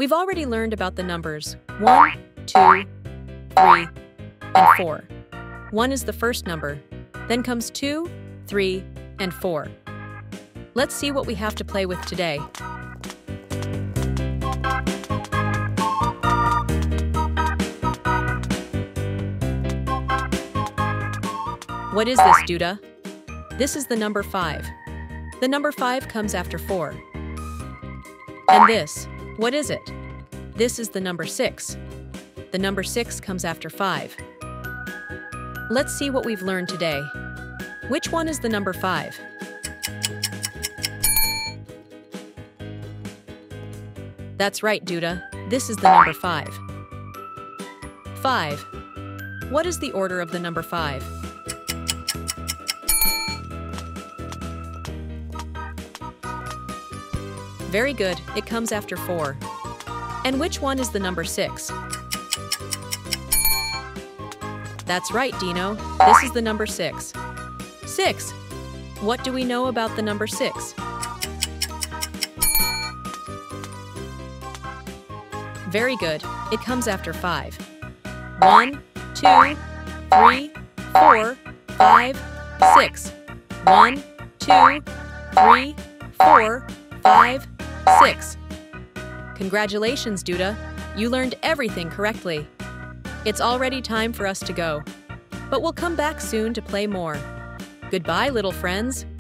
We've already learned about the numbers 1, 2, 3, and 4. 1 is the first number, then comes 2, 3, and 4. Let's see what we have to play with today. What is this, Duda? This is the number 5. The number 5 comes after 4. And this, what is it? This is the number 6. The number 6 comes after 5. Let's see what we've learned today. Which one is the number 5? That's right, Duda. This is the number 5. 5. What is the order of the number 5? Very good, it comes after 4. And which one is the number 6? That's right, Dino. This is the number 6. 6. What do we know about the number 6? Very good, it comes after 5. 1, 2, 3, 4, 5, 6. 1, 2, 3, 4, 5, 6. Congratulations, Duda. You learned everything correctly. It's already time for us to go, but we'll come back soon to play more. Goodbye, little friends.